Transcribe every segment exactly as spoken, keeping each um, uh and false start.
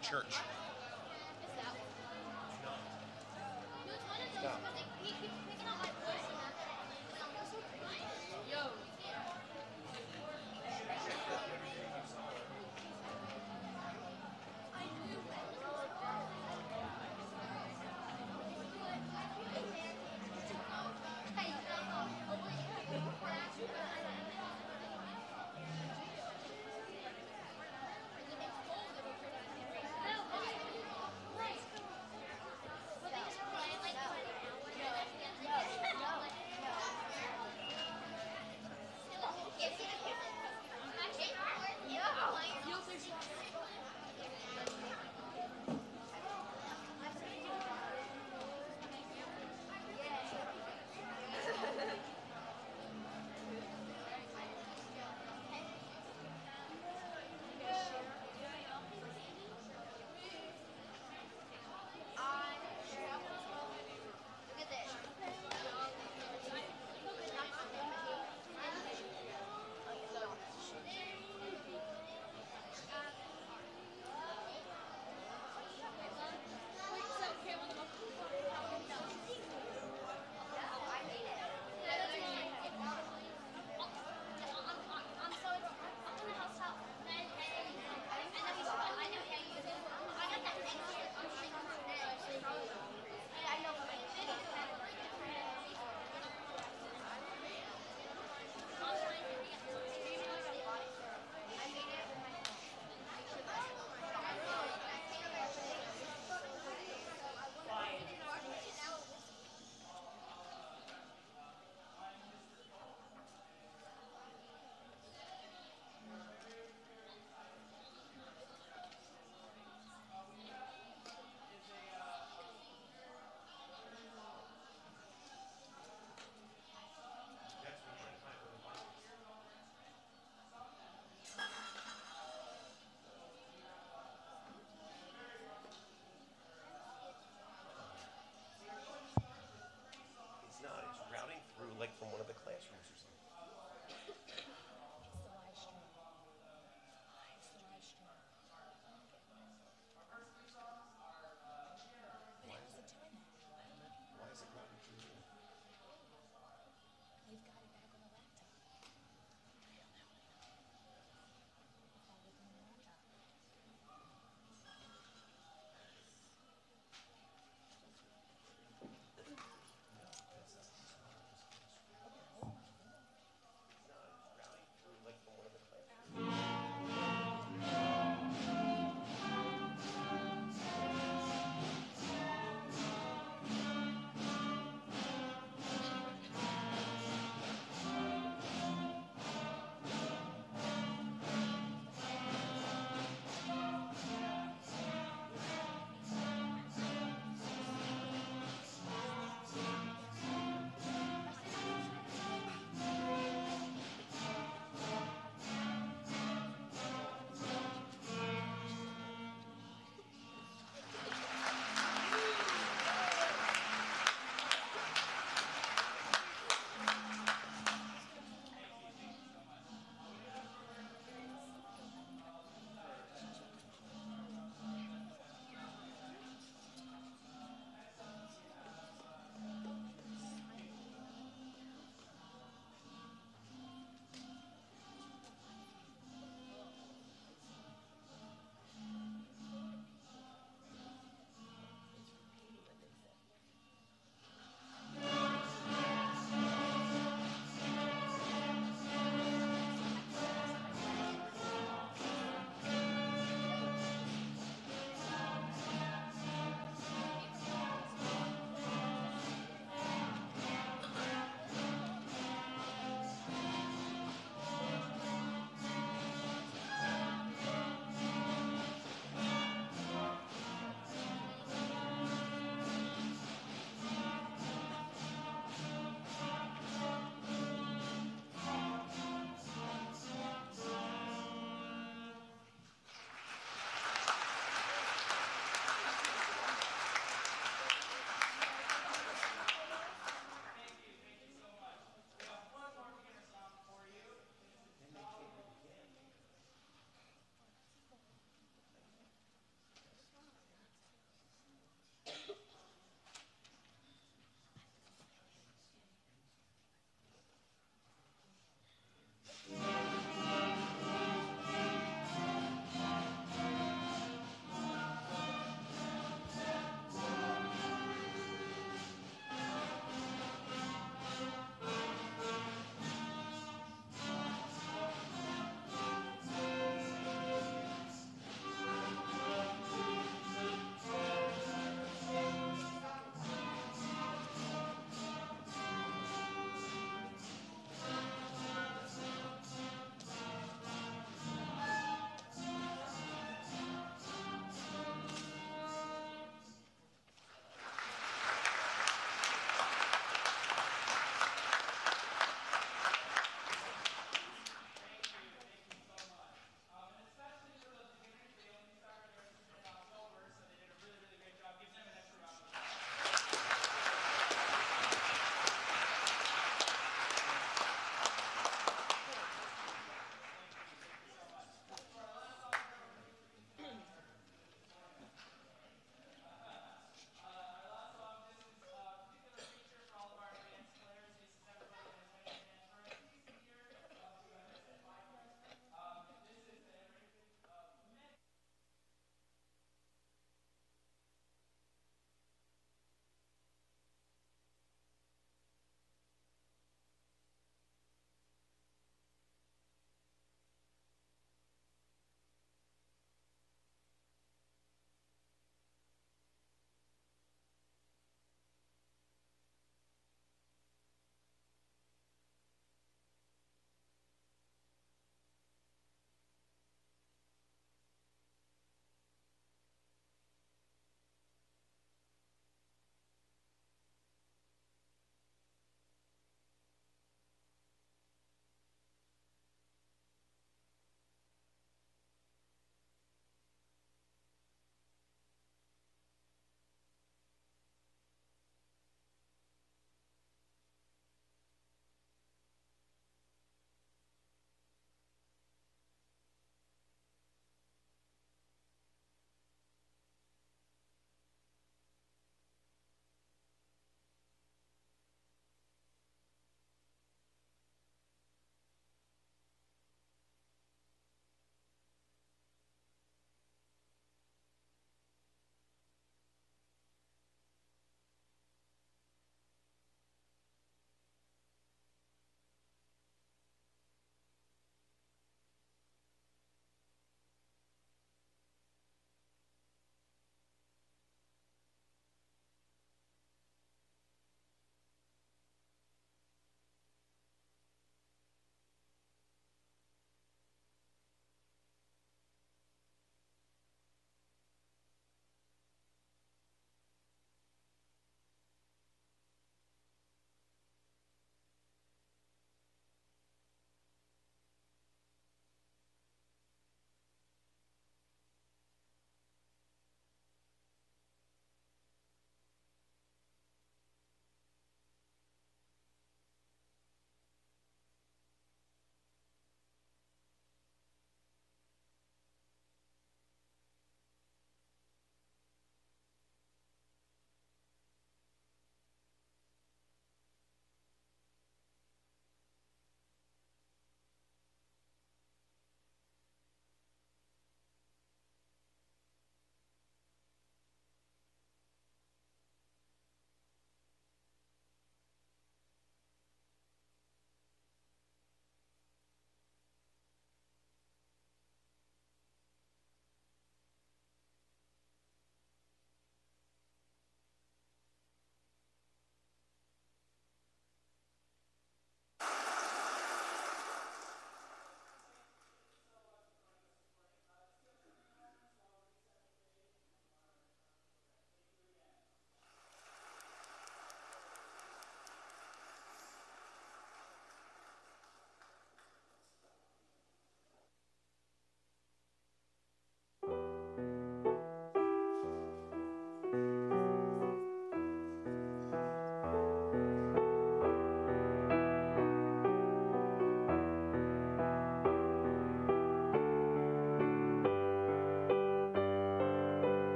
church. Yeah.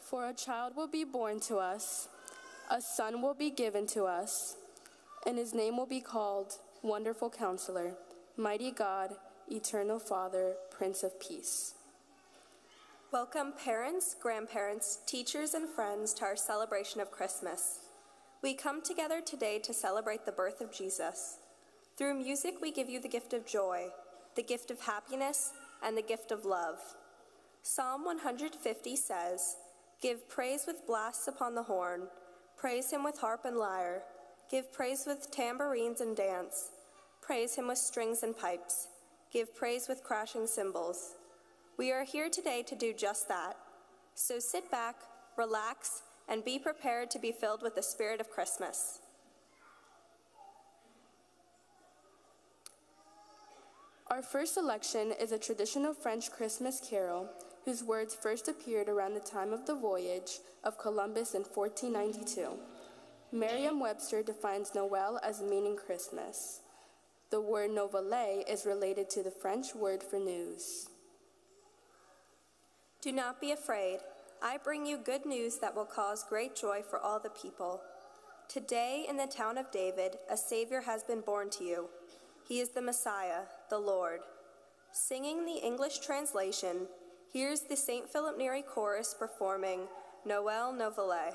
For a child will be born to us, a son will be given to us, and his name will be called Wonderful Counselor, Mighty God, Eternal Father, Prince of Peace. Welcome parents, grandparents, teachers, and friends to our celebration of Christmas. We come together today to celebrate the birth of Jesus. Through music, we give you the gift of joy, the gift of happiness, and the gift of love. Psalm one hundred fifty says, "Give praise with blasts upon the horn, praise him with harp and lyre, give praise with tambourines and dance, praise him with strings and pipes, give praise with crashing cymbals." We are here today to do just that. So sit back, relax, and be prepared to be filled with the spirit of Christmas. Our first selection is a traditional French Christmas carol whose words first appeared around the time of the voyage of Columbus in fourteen ninety-two. Merriam-Webster defines Noel as meaning Christmas. The word nouvelle is related to the French word for news. Do not be afraid. I bring you good news that will cause great joy for all the people. Today in the town of David, a Savior has been born to you. He is the Messiah, the Lord. Singing the English translation, here's the Saint Philip Neri chorus performing Noel Nouvelle.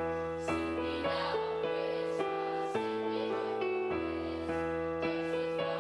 Sing me now, Christmas, sing me joyful praise.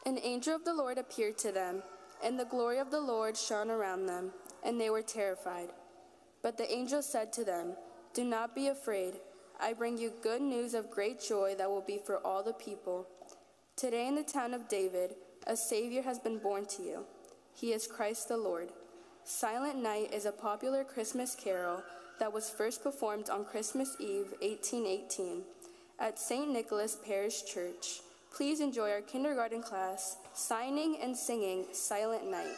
An angel of the Lord appeared to them, and the glory of the Lord shone around them, and they were terrified. But the angel said to them, "Do not be afraid. I bring you good news of great joy that will be for all the people. Today in the town of David, a Savior has been born to you. He is Christ the Lord." Silent Night is a popular Christmas carol that was first performed on Christmas Eve, eighteen eighteen, at Saint Nicholas Parish Church. Please enjoy our kindergarten class signing and singing Silent Night.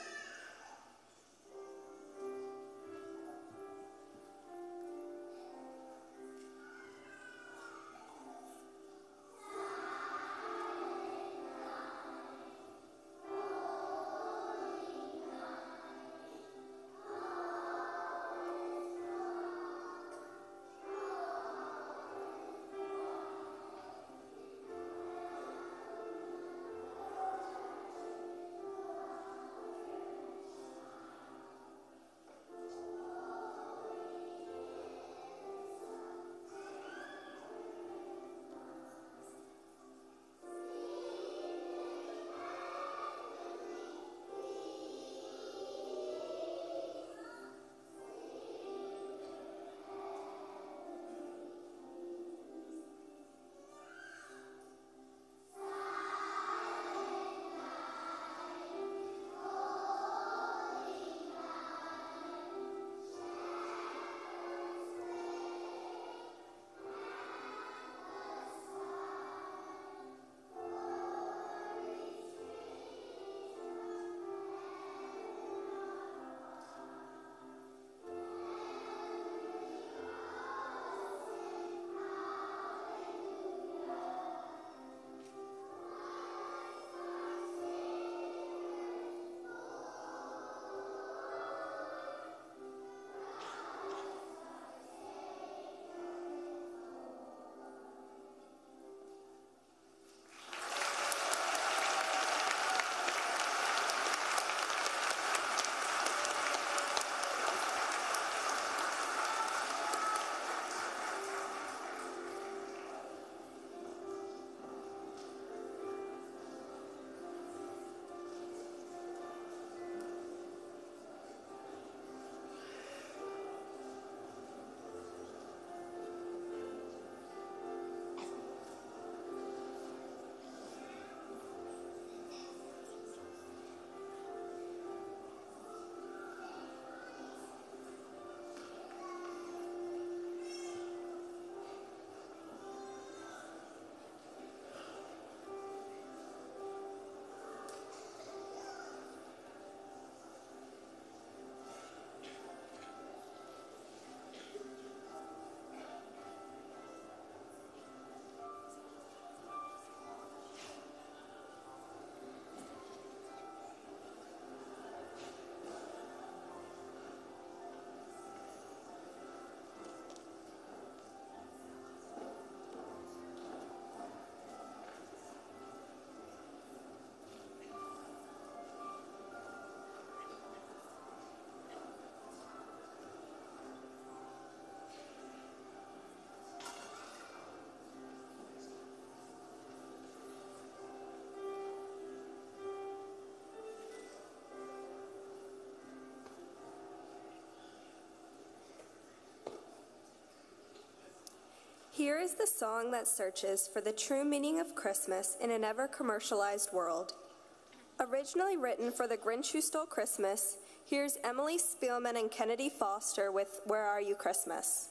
Here is the song that searches for the true meaning of Christmas in an ever-commercialized world. Originally written for The Grinch Who Stole Christmas, here's Emily Spielman and Kennedy Foster with Where Are You Christmas?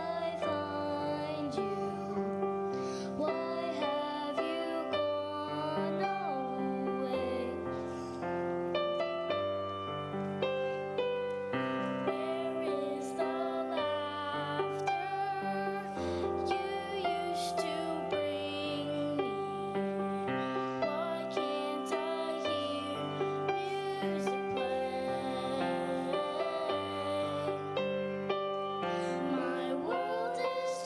Why have you gone?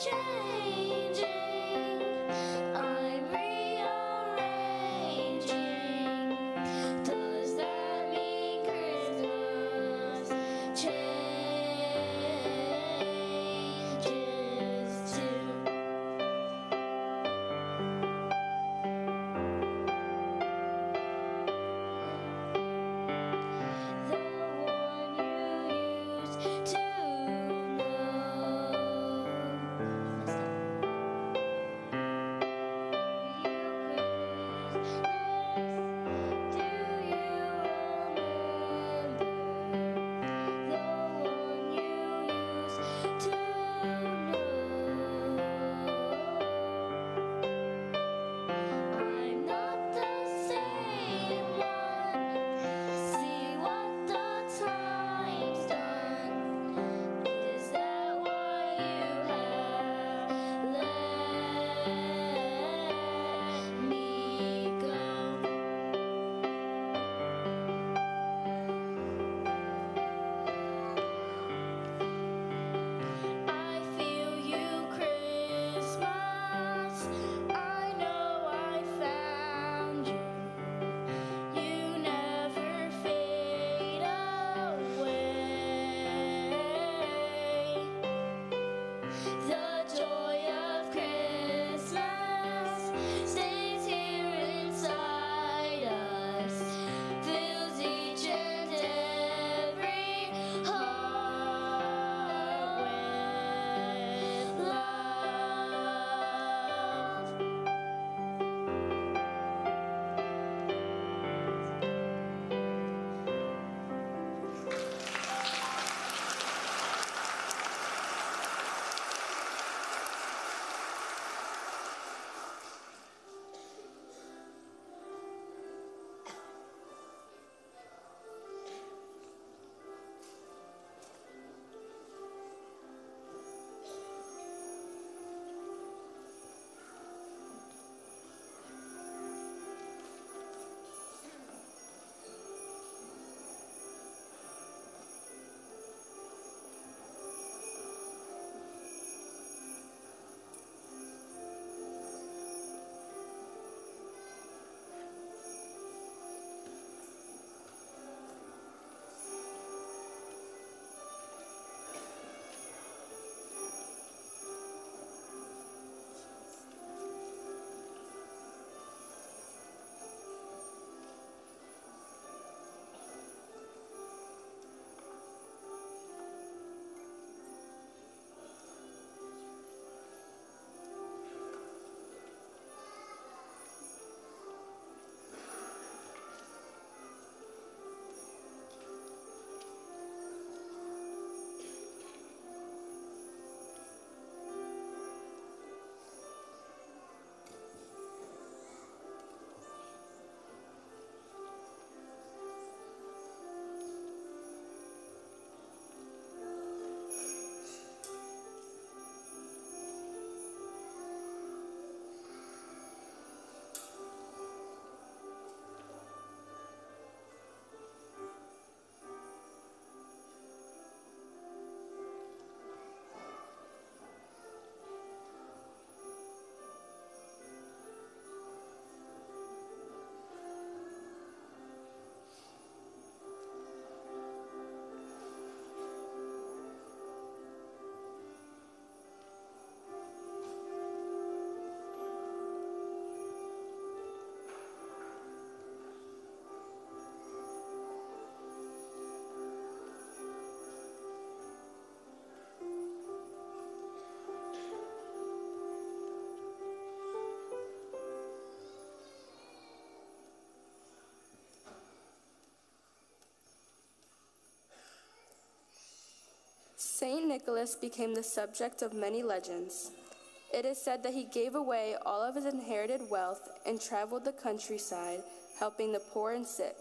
Saint Nicholas became the subject of many legends. It is said that he gave away all of his inherited wealth and traveled the countryside, helping the poor and sick.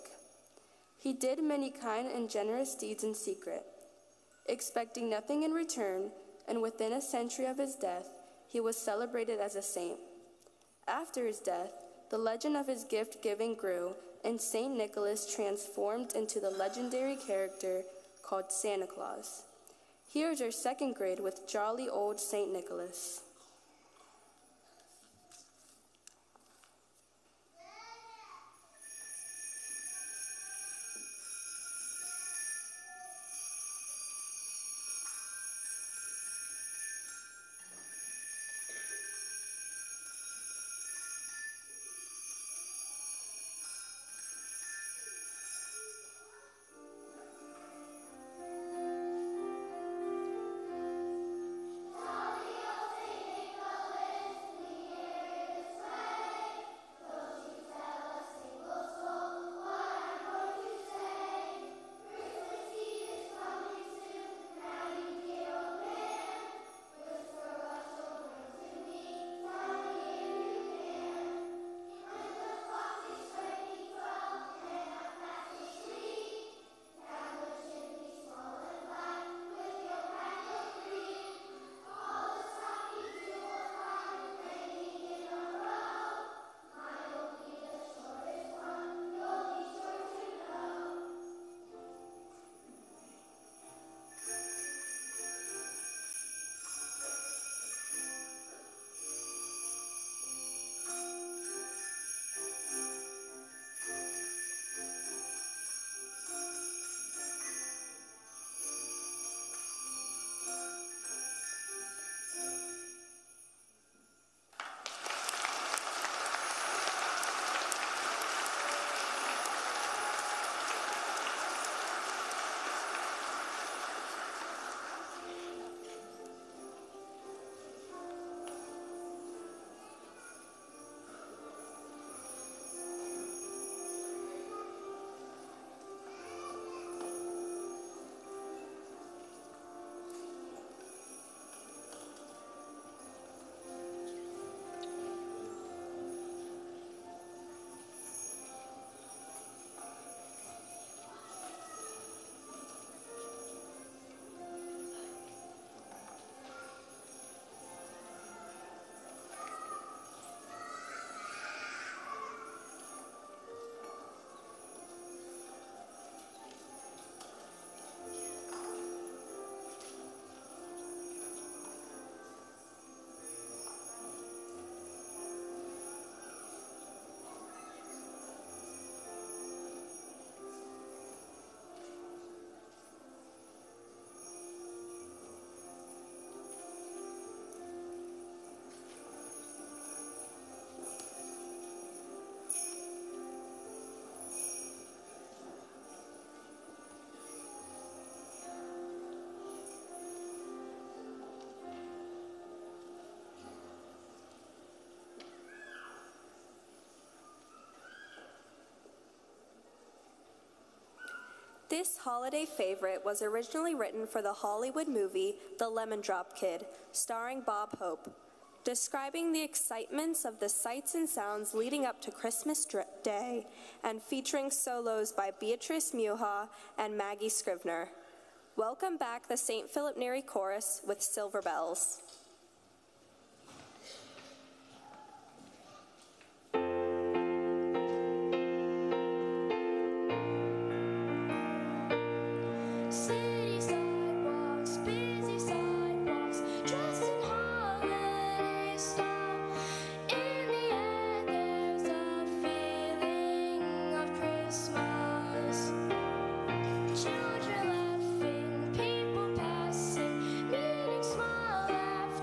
He did many kind and generous deeds in secret. Expecting nothing in return, and within a century of his death, he was celebrated as a saint. After his death, the legend of his gift-giving grew, and Saint Nicholas transformed into the legendary character called Santa Claus. Here's your second grade with Jolly Old Saint Nicholas. This holiday favorite was originally written for the Hollywood movie The Lemon Drop Kid, starring Bob Hope, describing the excitements of the sights and sounds leading up to Christmas Day and featuring solos by Beatrice Muha and Maggie Scrivener. Welcome back the Saint Philip Neri Chorus with Silver Bells. Children laughing, people passing, meeting, smile, laugh.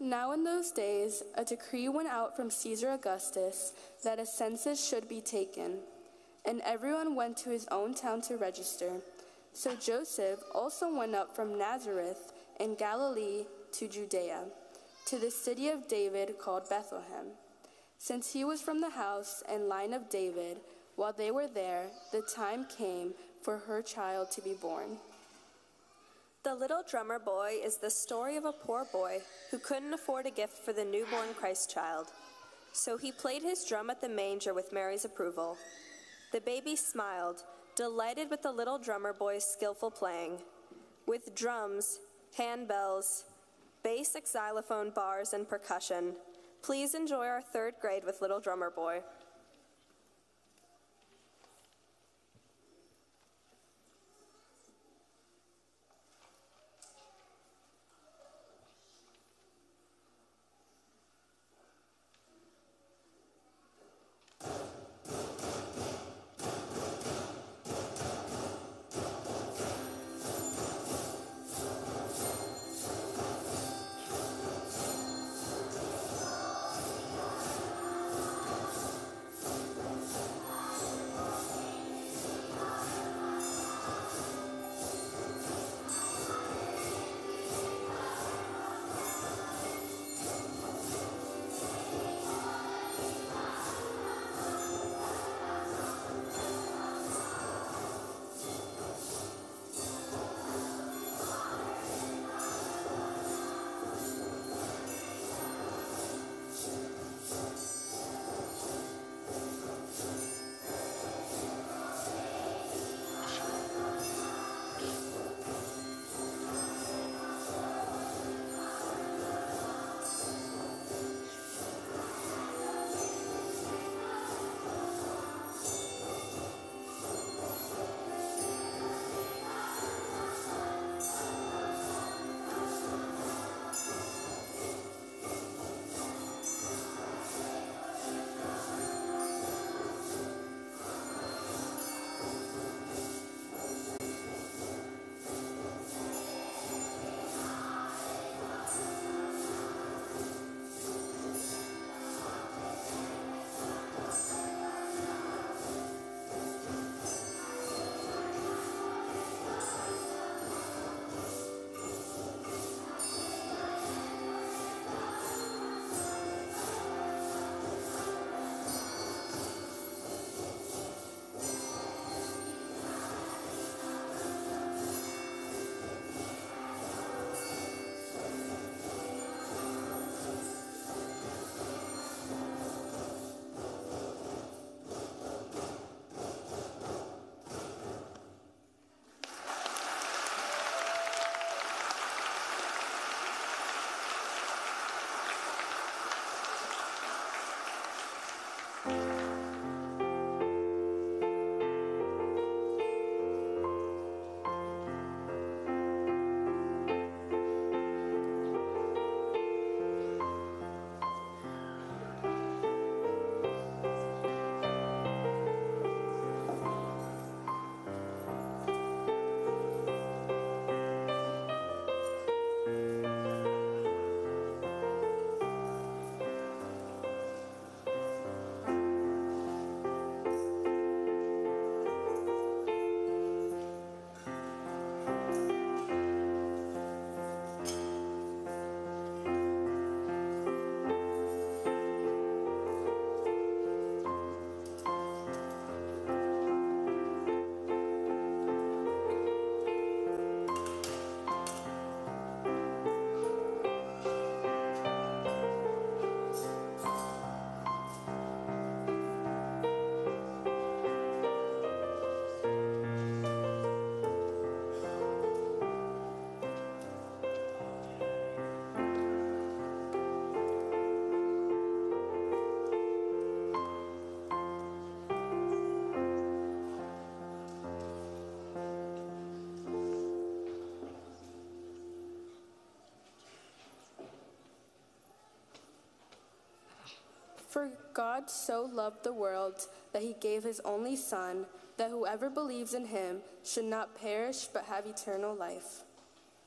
Now in those days, a decree went out from Caesar Augustus that a census should be taken, and everyone went to his own town to register. So Joseph also went up from Nazareth in Galilee to Judea, to the city of David called Bethlehem, since he was from the house and line of David. While they were there, the time came for her child to be born. The Little Drummer Boy is the story of a poor boy who couldn't afford a gift for the newborn Christ child. So he played his drum at the manger with Mary's approval. The baby smiled, delighted with the little drummer boy's skillful playing. With drums, handbells, basic xylophone bars, and percussion, please enjoy our third grade with Little Drummer Boy. For God so loved the world that he gave his only Son, that whoever believes in him should not perish but have eternal life.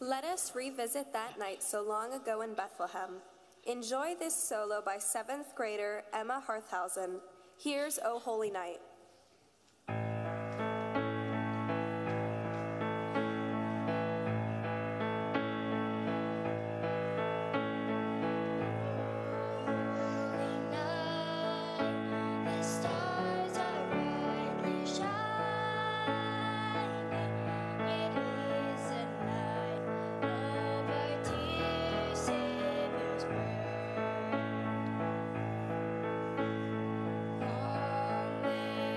Let us revisit that night so long ago in Bethlehem. Enjoy this solo by seventh grader Emma Harthausen. Here's O Holy Night. Long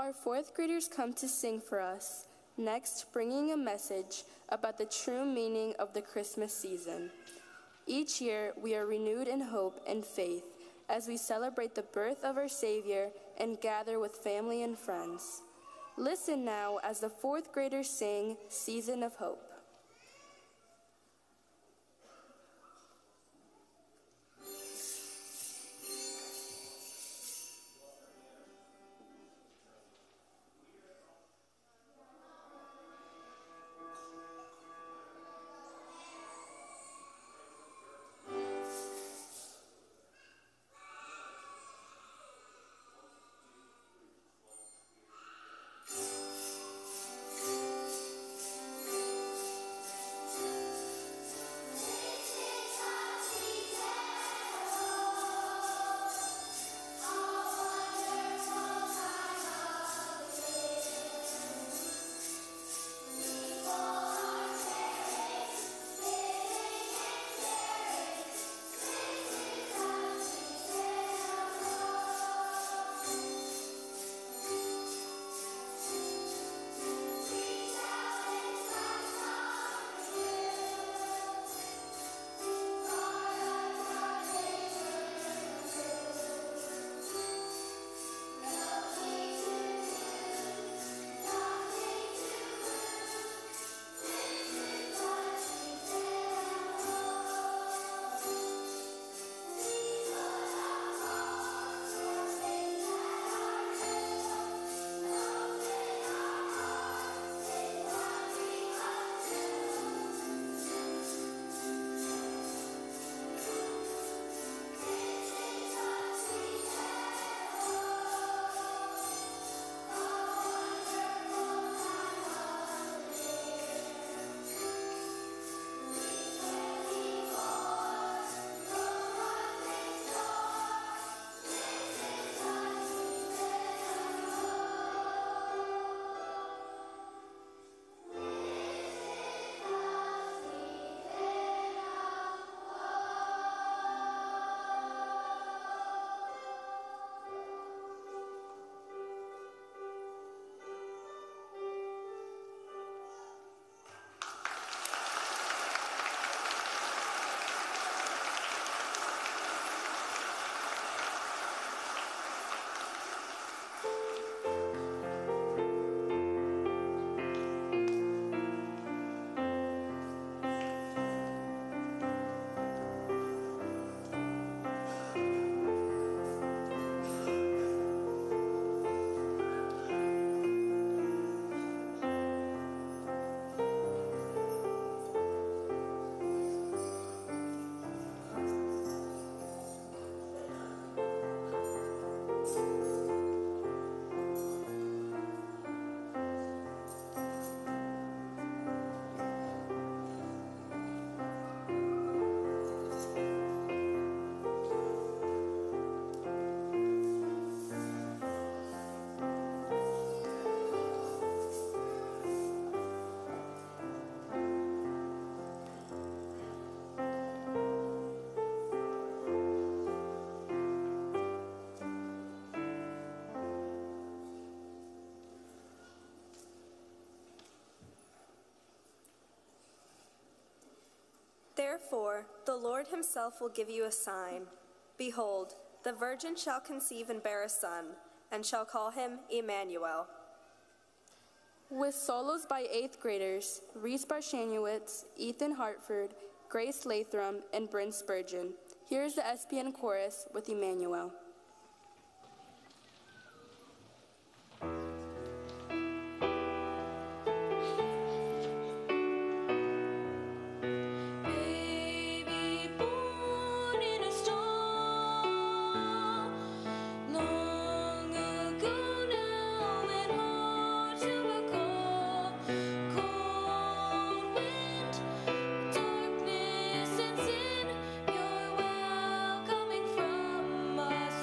Our fourth graders come to sing for us, next bringing a message about the true meaning of the Christmas season. Each year, we are renewed in hope and faith as we celebrate the birth of our Savior and gather with family and friends. Listen now as the fourth graders sing Season of Hope. Therefore, the Lord himself will give you a sign. Behold, the virgin shall conceive and bear a son, and shall call him Emmanuel. With solos by eighth graders, Reese Barshanowitz, Ethan Hartford, Grace Lathram, and Bryn Spurgeon, here's the S P N chorus with Emmanuel. Darkness and sin, you're welcoming from us.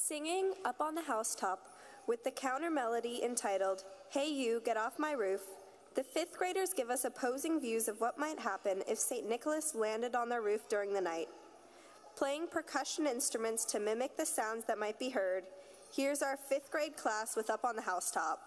Singing Up on the Housetop with the counter melody entitled, Hey You, Get Off My Roof, the fifth graders give us opposing views of what might happen if Saint Nicholas landed on their roof during the night. Playing percussion instruments to mimic the sounds that might be heard, here's our fifth grade class with Up on the Housetop.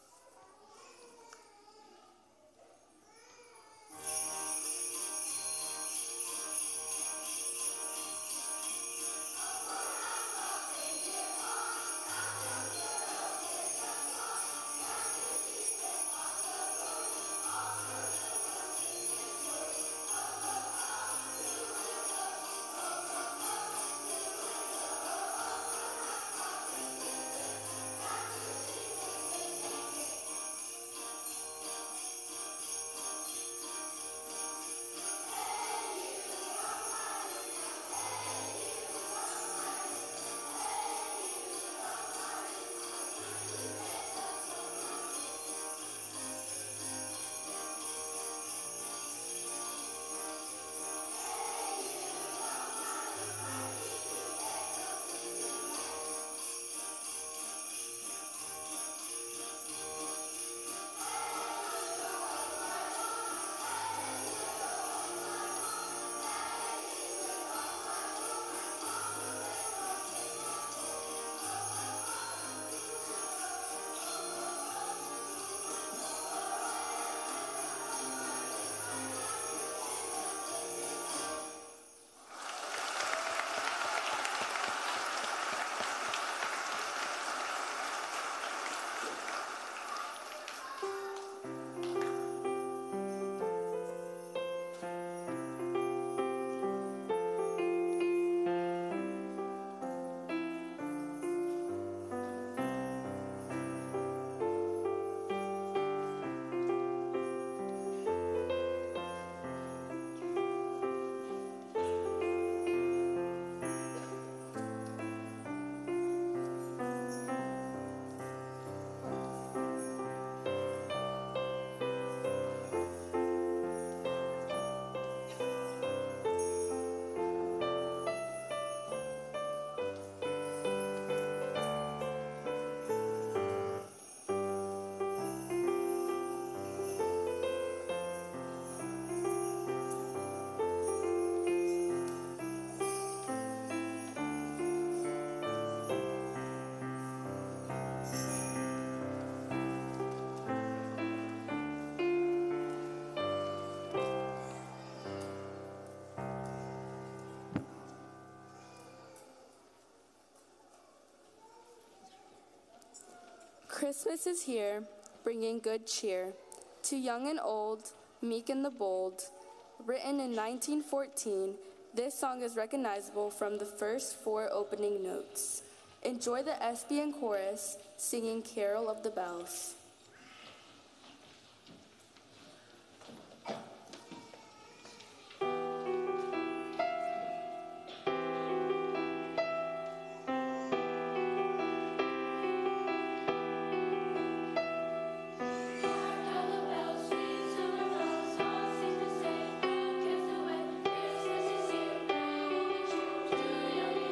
Christmas is here, bringing good cheer to young and old, meek and the bold. Written in nineteen fourteen, this song is recognizable from the first four opening notes. Enjoy the S B N chorus singing Carol of the Bells.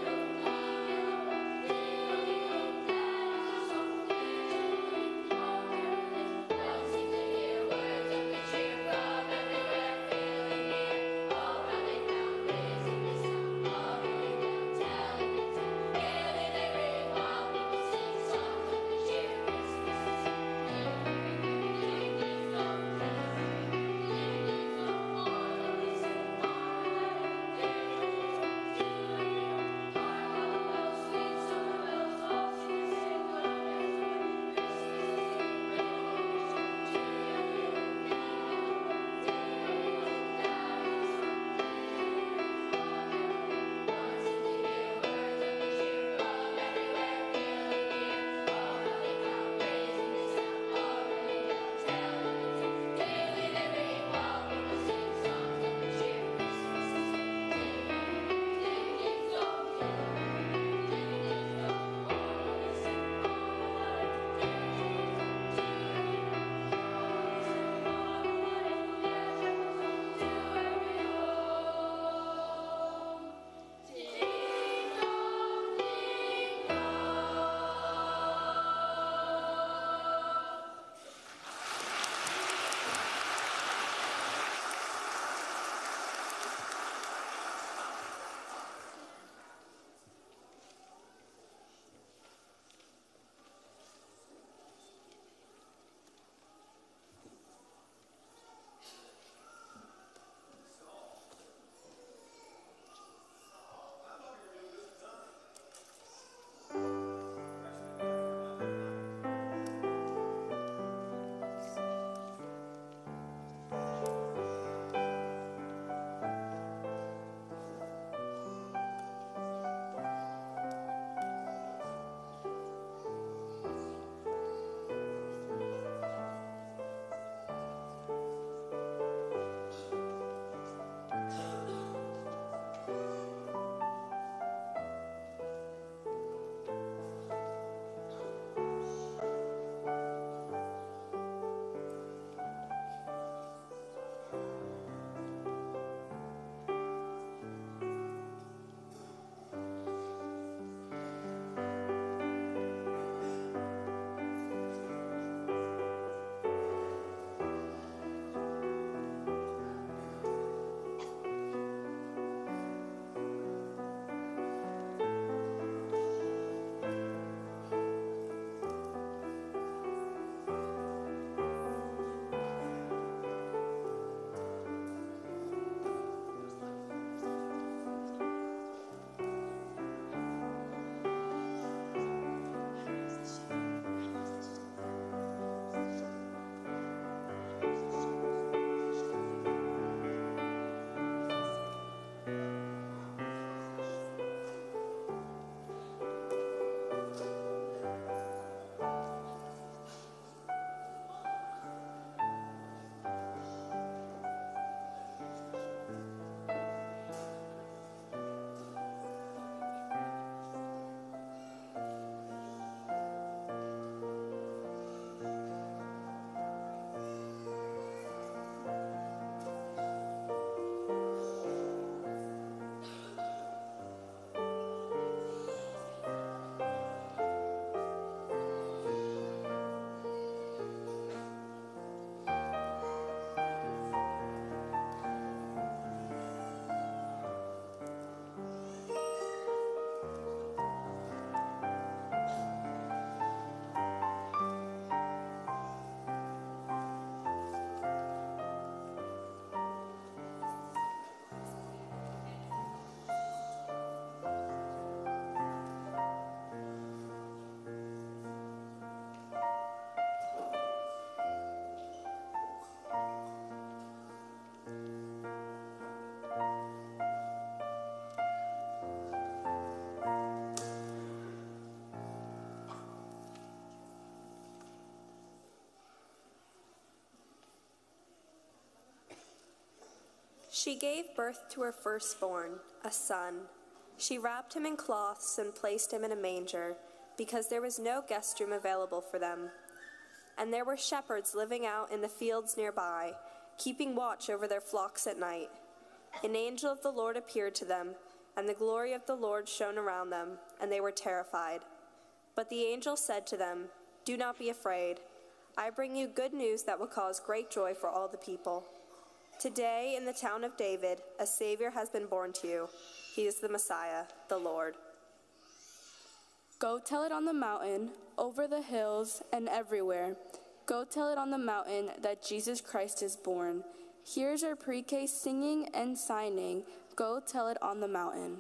Thank you. She gave birth to her firstborn, a son. She wrapped him in cloths and placed him in a manger, because there was no guest room available for them. And there were shepherds living out in the fields nearby, keeping watch over their flocks at night. An angel of the Lord appeared to them, and the glory of the Lord shone around them, and they were terrified. But the angel said to them, "Do not be afraid. I bring you good news that will cause great joy for all the people. Today, in the town of David, a Savior has been born to you. He is the Messiah, the Lord." Go tell it on the mountain, over the hills, and everywhere. Go tell it on the mountain that Jesus Christ is born. Here's our pre-K singing and signing. Go tell it on the mountain.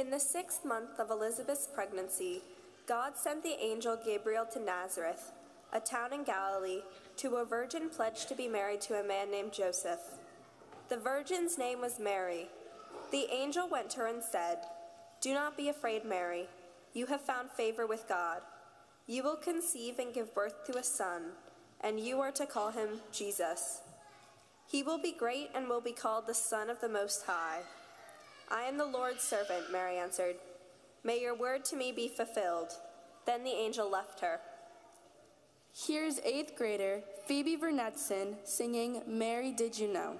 In the sixth month of Elizabeth's pregnancy, God sent the angel Gabriel to Nazareth, a town in Galilee, to a virgin pledged to be married to a man named Joseph. The virgin's name was Mary. The angel went to her and said, "Do not be afraid, Mary. You have found favor with God. You will conceive and give birth to a son, and you are to call him Jesus. He will be great and will be called the Son of the Most High. I am the Lord's servant," Mary answered. "May your word to me be fulfilled." Then the angel left her. Here's eighth grader Phoebe Vernetson singing Mary, Did You Know?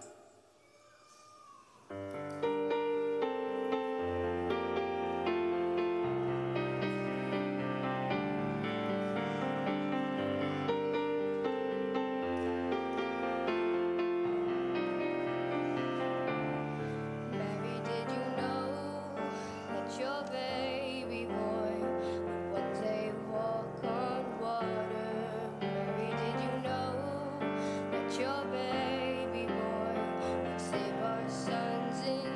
Your baby boy would save our sons in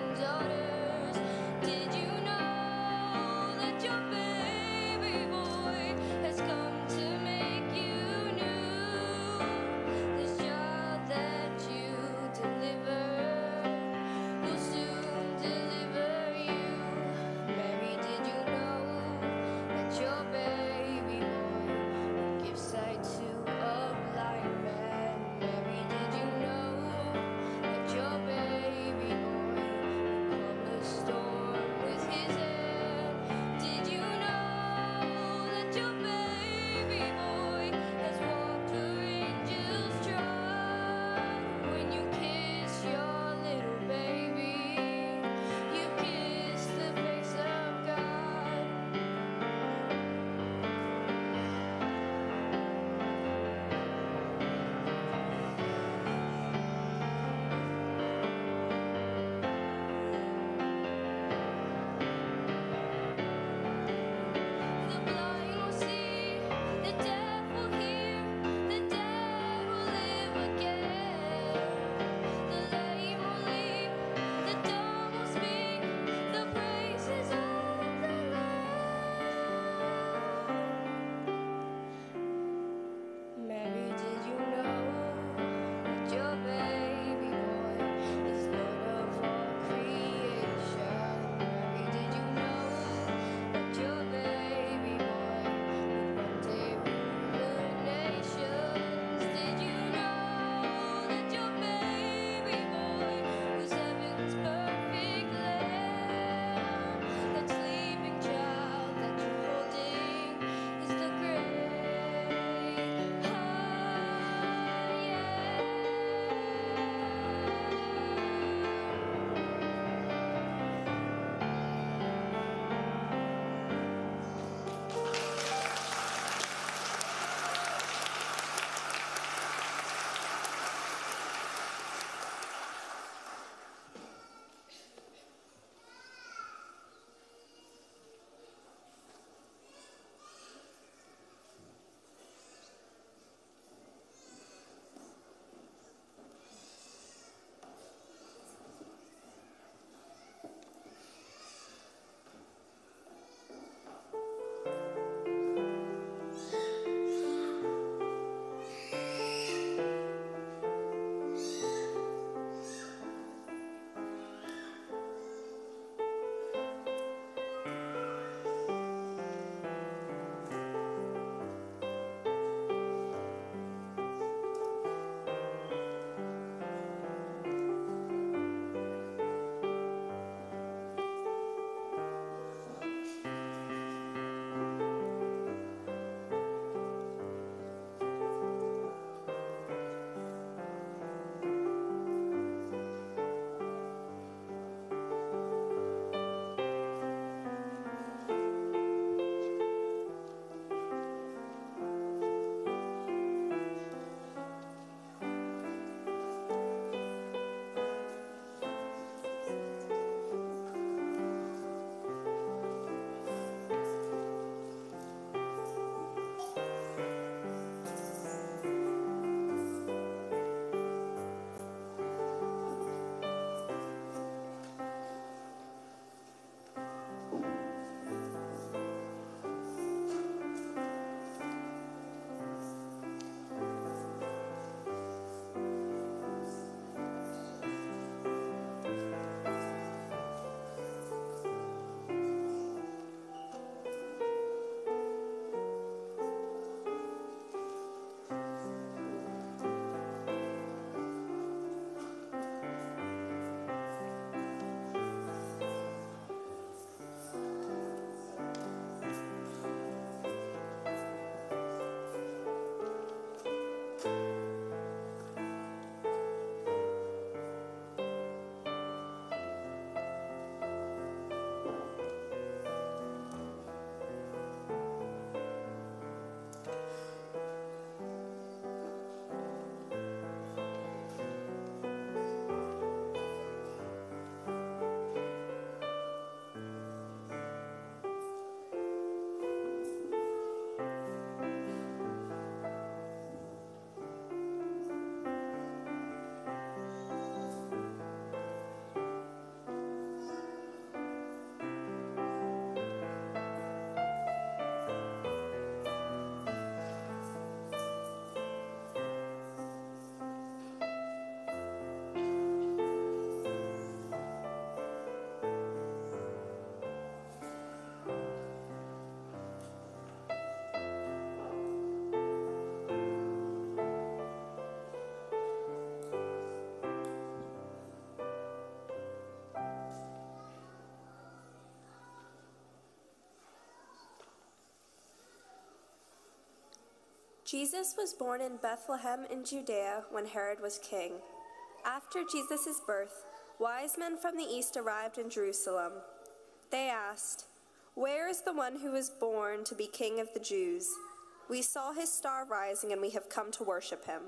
Jesus was born in Bethlehem in Judea when Herod was king. After Jesus' birth, wise men from the east arrived in Jerusalem. They asked, "Where is the one who was born to be king of the Jews? We saw his star rising and we have come to worship him."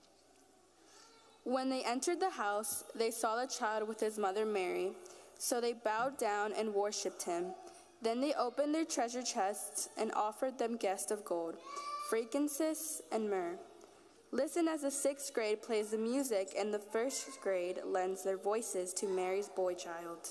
When they entered the house, they saw the child with his mother Mary. So they bowed down and worshipped him. Then they opened their treasure chests and offered them gifts of gold, frankincense, and myrrh. Listen as the sixth grade plays the music and the first grade lends their voices to Mary's boy child.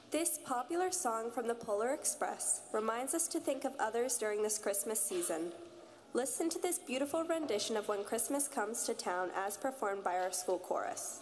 This popular song from the Polar Express reminds us to think of others during this Christmas season. Listen to this beautiful rendition of When Christmas Comes to Town as performed by our school chorus.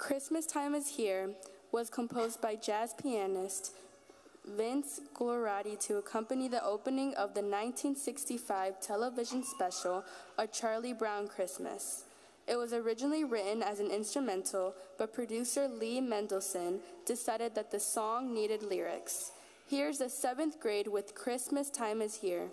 Christmas Time is Here was composed by jazz pianist Vince Glorati to accompany the opening of the nineteen sixty-five television special, A Charlie Brown Christmas. It was originally written as an instrumental, but producer Lee Mendelson decided that the song needed lyrics. Here's the seventh grade with Christmas Time is Here.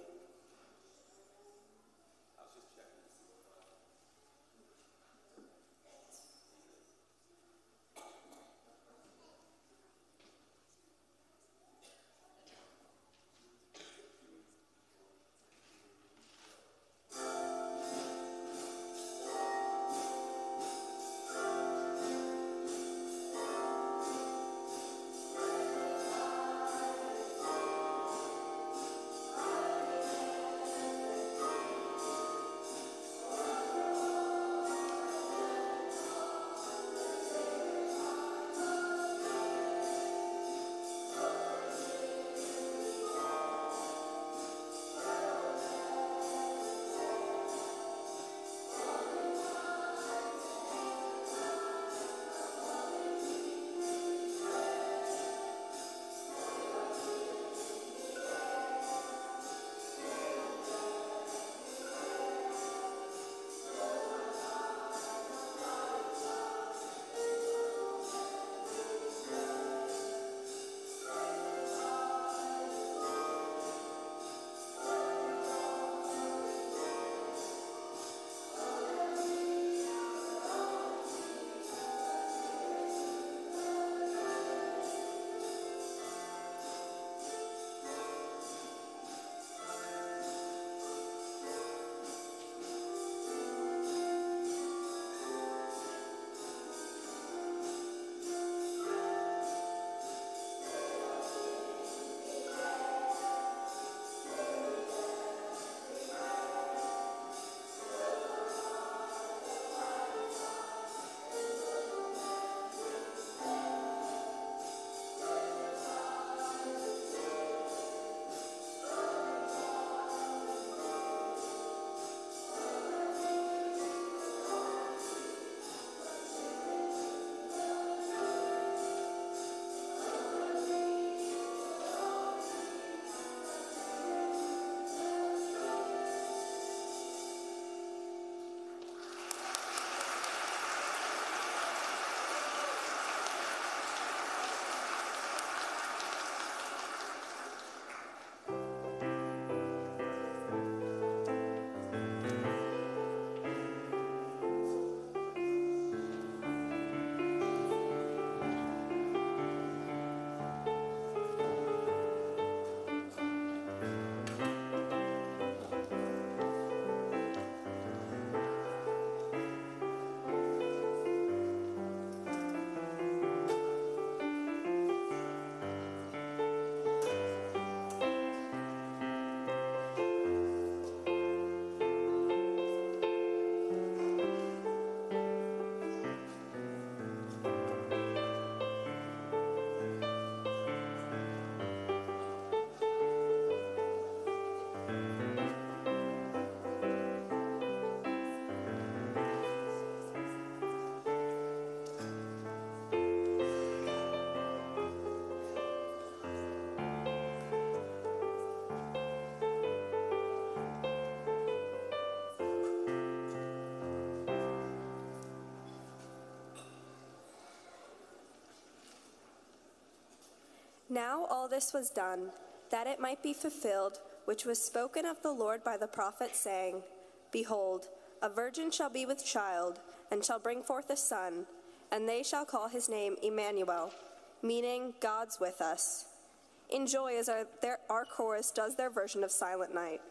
Now all this was done, that it might be fulfilled, which was spoken of the Lord by the prophet, saying, Behold, a virgin shall be with child, and shall bring forth a son, and they shall call his name Emmanuel, meaning God's with us. Enjoy as our, their, our chorus does their version of Silent Night.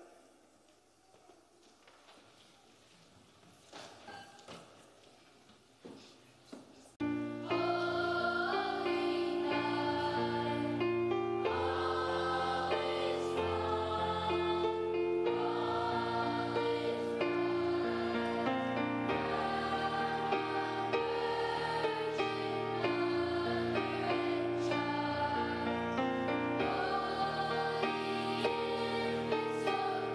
So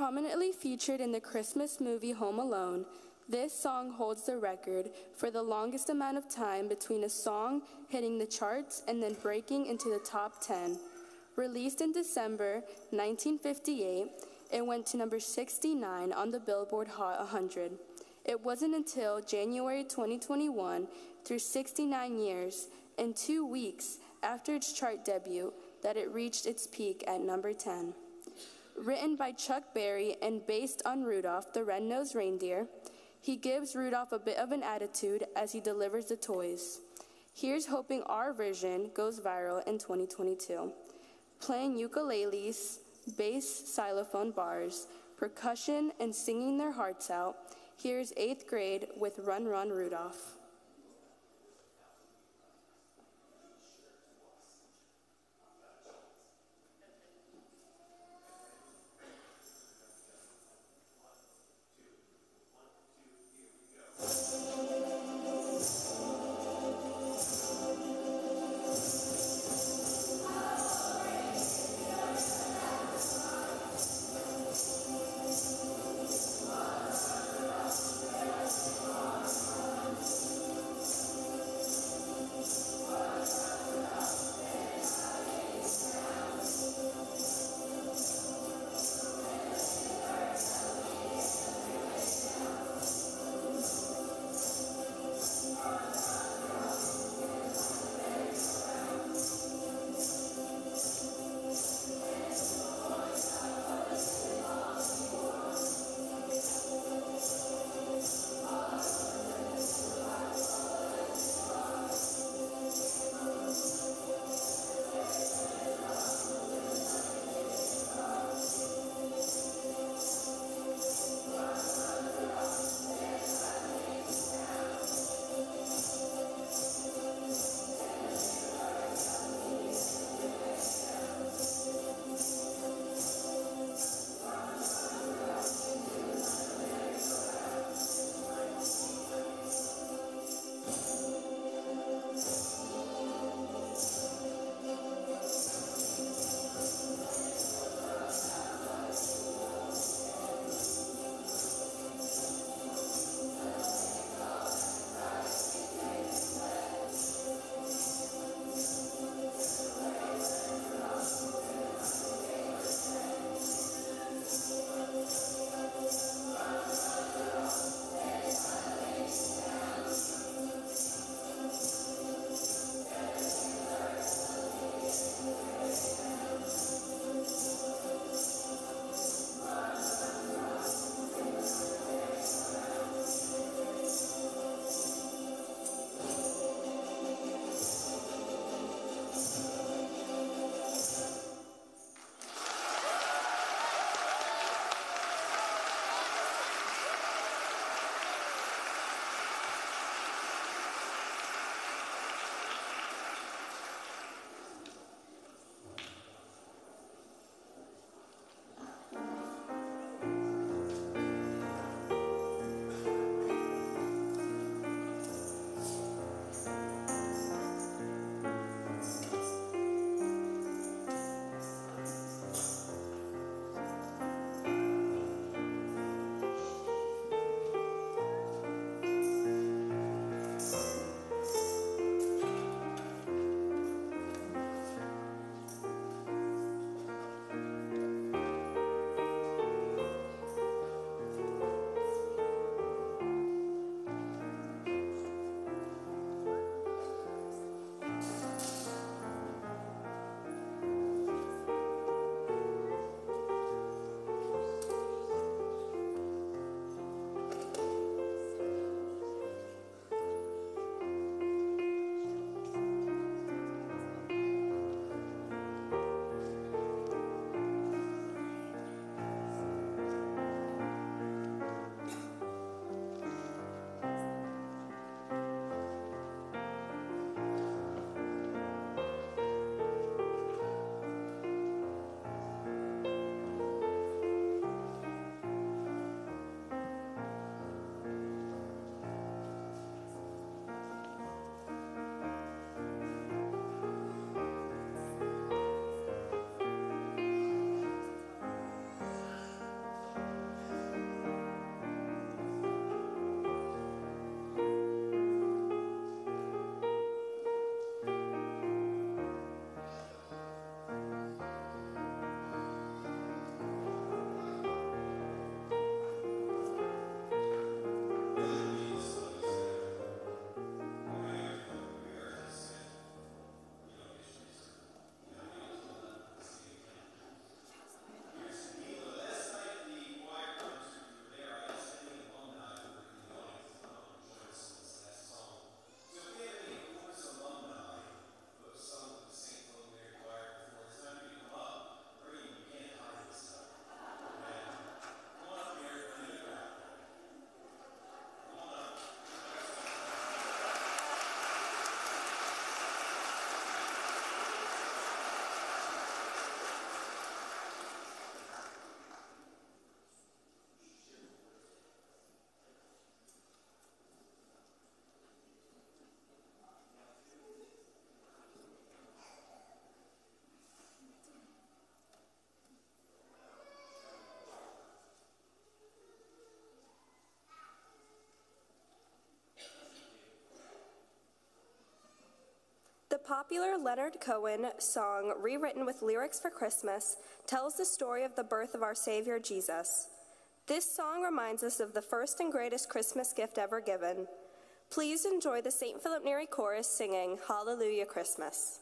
Prominently featured in the Christmas movie Home Alone, this song holds the record for the longest amount of time between a song hitting the charts and then breaking into the top ten. Released in December nineteen fifty-eight, it went to number sixty-nine on the Billboard Hot one hundred. It wasn't until January twenty twenty-one, through sixty-nine years and two weeks after its chart debut, that it reached its peak at number ten. Written by Chuck Berry and based on Rudolph the Red-Nosed Reindeer, he gives Rudolph a bit of an attitude as he delivers the toys. Here's hoping our version goes viral in twenty twenty-two. Playing ukuleles, bass xylophone bars, percussion, and singing their hearts out, here's eighth grade with Run Run Rudolph. popular Leonard Cohen song, rewritten with lyrics for Christmas, tells the story of the birth of our Savior Jesus. This song reminds us of the first and greatest Christmas gift ever given. Please enjoy the Saint Philip Neri chorus singing Hallelujah Christmas.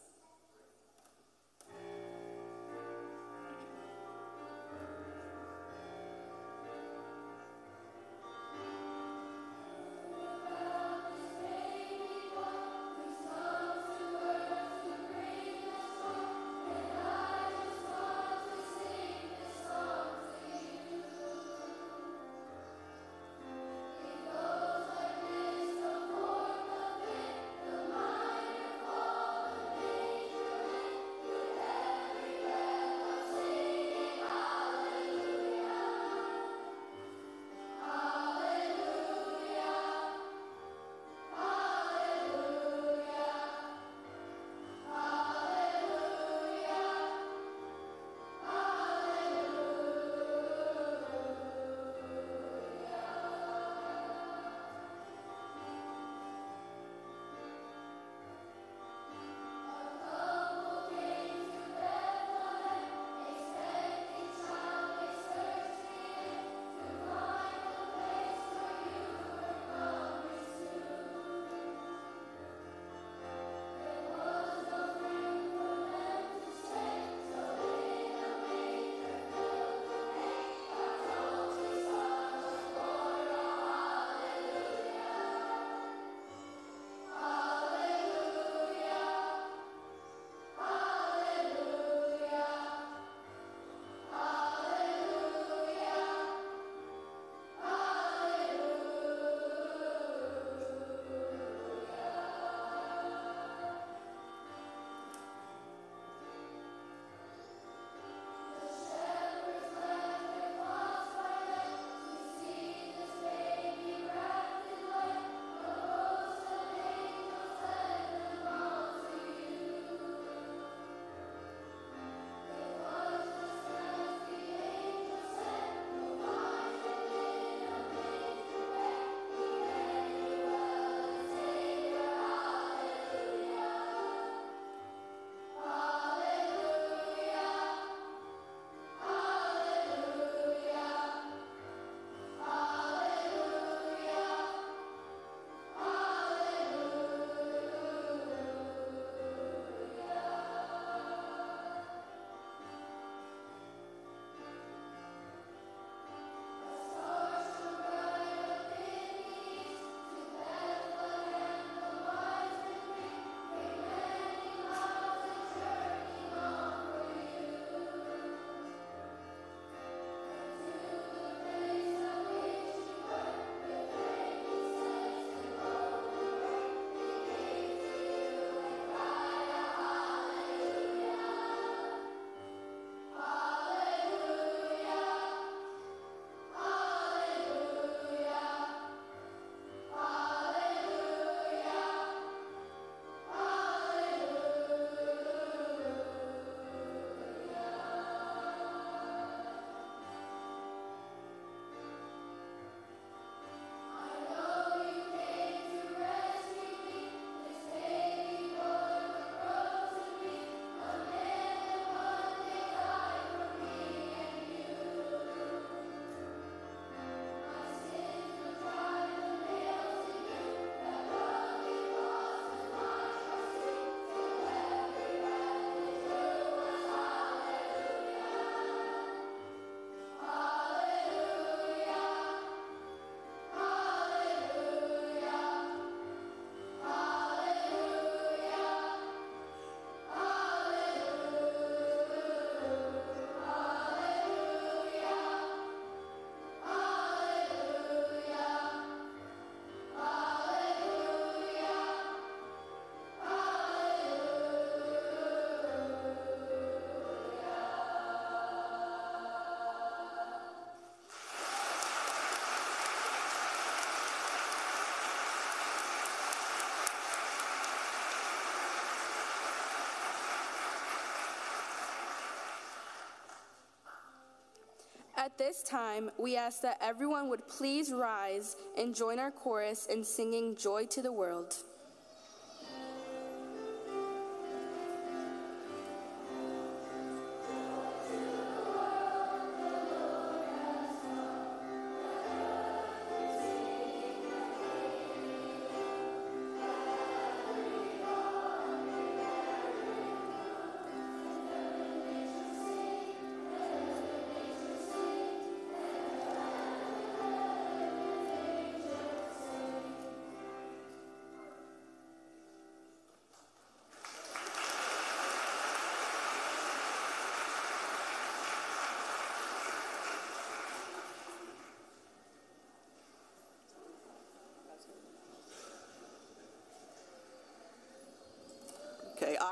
At this time, we ask that everyone would please rise and join our chorus in singing Joy to the World.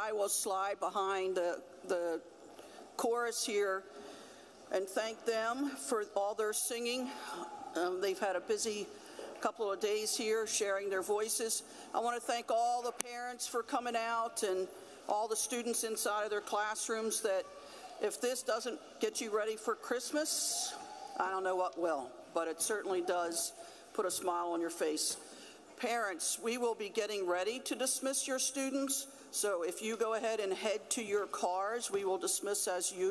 I will slide behind the, the chorus here and thank them for all their singing. Um, they've had a busy couple of days here sharing their voices. I want to thank all the parents for coming out and all the students inside of their classrooms that if this doesn't get you ready for Christmas, I don't know what will, but it certainly does put a smile on your face. Parents, we will be getting ready to dismiss your students, so if you go ahead and head to your cars, we will dismiss as usual.